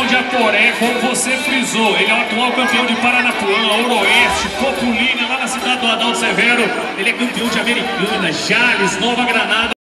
campeão de Aporé, como você frisou. Ele é o atual campeão de Paranapuã, Oroeste, Populina, lá na cidade do Adalto Severo. Ele é campeão de Americana, Jales, Nova Granada.